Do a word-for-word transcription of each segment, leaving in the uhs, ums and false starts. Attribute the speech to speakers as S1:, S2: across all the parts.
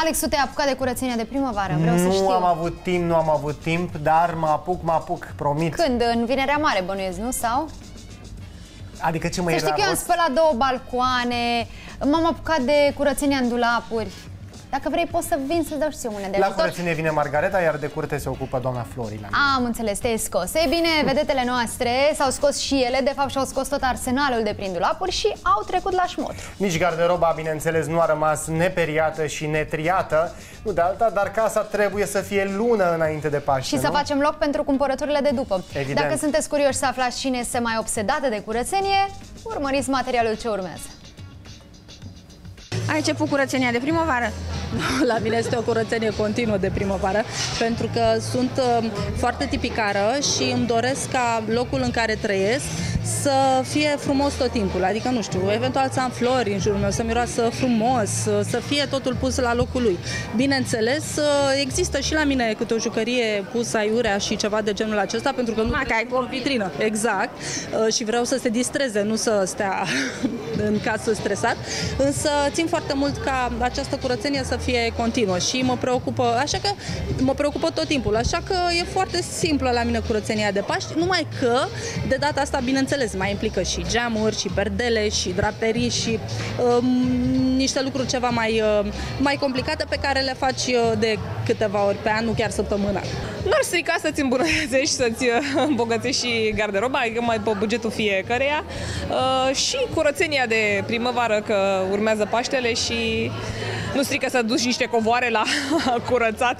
S1: Alex, tu te-ai apucat de curățenia de primăvară? Vreau
S2: nu
S1: să știu.
S2: Nu am avut timp, nu am avut timp, dar mă apuc, mă apuc, promit.
S1: Când? În Vinerea Mare, bănuiesc, nu? Sau?
S2: Adică ce mă
S1: Să
S2: e
S1: știi
S2: la
S1: că eu am
S2: rost?
S1: spălat două balcoane, m-am apucat de curățenia în dulapuri. Dacă vrei, poți să vin să-ți dau și eu mâine de
S2: La
S1: ajutor.
S2: curățenie vine Margareta, iar de curte se ocupă doamna Florina.
S1: Am înțeles, te-ai scos. Ei bine, vedetele noastre s-au scos și ele, de fapt și-au scos tot arsenalul de prin dulapuri și au trecut la șmotru.
S2: Nici garderoba, bineînțeles, nu a rămas neperiată și netriată, nu de alta, dar casa trebuie să fie lună înainte de Paște,
S1: Și să
S2: nu?
S1: facem loc pentru cumpărăturile de după.
S2: Evident.
S1: Dacă sunteți curioși să aflați cine este mai obsedată de curățenie, urmăriți materialul ce urmează.
S3: Ai început curățenia de primăvară?
S4: La mine este o curățenie continuă de primăvară, pentru că sunt uh, foarte tipicară și îmi doresc ca locul în care trăiesc să fie frumos tot timpul. Adică, nu știu, eventual să am flori în jurul meu, să miroasă frumos, să fie totul pus la locul lui. Bineînțeles, uh, există și la mine câte o jucărie pusă aiurea și ceva de genul acesta, pentru că nu
S3: ai
S4: o vitrină. Exact. Uh, și vreau să se distreze, nu să stea în casă stresat. Însă țin foarte mult ca această curățenie să fie continuă și mă preocupă, așa că mă preocupă tot timpul, așa că e foarte simplă la mine curățenia de Paști, numai că de data asta, bineînțeles, mai implică și geamuri, și perdele, și draperii, și um, niște lucruri ceva mai, uh, mai complicate pe care le faci uh, de câteva ori pe an, nu chiar săptămânal.
S5: Nu ar strica să-ți îmbunătățești, să-ți îmbogățești și garderoba, adică mai pe bugetul fiecăreia. Uh, și curățenia de primăvară, că urmează Paștele și nu strică să duci niște covoare la curățat.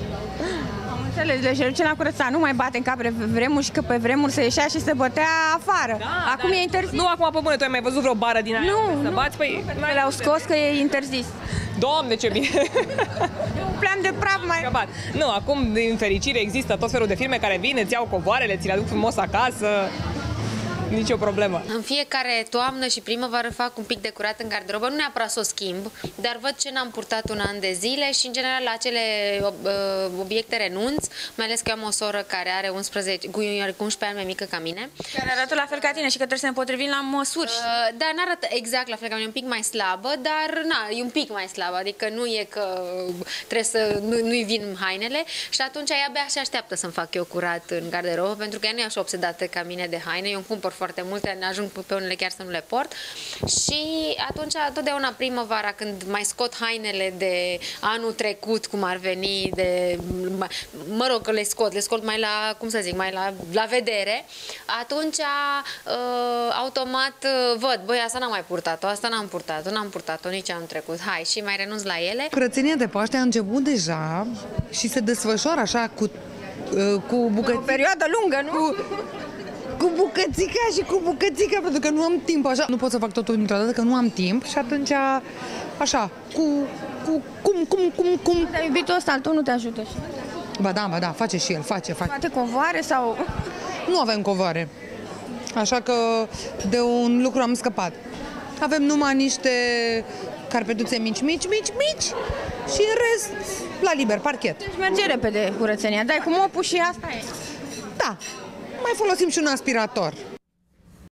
S3: Am înțeles, deci duce la curățat, nu mai bate în cap pe vremuri și că pe vremuri se ieșea și se bătea afară.
S5: Da,
S3: acum
S5: da.
S3: e interzis.
S5: Nu, acum pe bune, tu ai mai văzut vreo bară din aia?
S3: Nu,
S5: să
S3: nu.
S5: bați? Păi,
S3: Le-au scos că e interzis.
S5: Doamne, ce bine!
S3: Un plan de praf mai...
S5: Scăpat. Nu, acum, din fericire, există tot felul de firme care vin, îți iau covoarele, ți le aduc frumos acasă. Nici o problemă.
S6: În fiecare toamnă și primăvară fac un pic de curat în garderobă, nu neapărat să o schimb, dar văd ce n-am purtat un an de zile și în general la acele obiecte renunț, mai ales că eu am o soră care are unsprezece, cu unsprezece ani mai mică ca mine.
S3: Care arată la fel ca tine și că trebuie să ne potrivim la măsuri.
S6: Uh, da, n-arată exact la fel ca mine, un pic mai slabă, dar na, e un pic mai slabă, adică nu e că trebuie să nu, nu-i vin hainele și atunci ea abia și așteaptă să-mi fac eu curat în garderobă, pentru că ea nu e așa obsedată ca mine de haine, eu îmi cumpăr foarte multe, ne ajung pe unele chiar să nu le port și atunci totdeauna primăvara când mai scot hainele de anul trecut, cum ar veni, de, mă rog că le scot, le scot mai la, cum să zic, mai la, la vedere, atunci uh, automat văd, băi, asta n-am mai purtat-o, asta n-am purtat-o, n-am purtat-o nici anul trecut, hai, și mai renunț la ele.
S7: Curățenia de Paște a început deja și se desfășoară așa cu, uh, cu bucățica.
S3: O perioadă lungă, nu?
S7: Cu, cu bucățica și cu bucățica, pentru că nu am timp, așa. Nu pot să fac totul dintr-o dată, că nu am timp și atunci, așa, cu, cu, cum, cum, cum, cum.
S3: Dar iubitul ăsta al tău nu te ajută și...
S7: Ba da, ba da, face și el, face, face.
S3: Poate covoare sau...
S7: Nu avem covoare, așa că de un lucru am scăpat. Avem numai niște carpetuțe mici, mici, mici, mici și în rest, la liber, parchet.
S3: Deci merge repede curățenia, dai cu mopul și asta e.
S7: Da, mai folosim și un aspirator.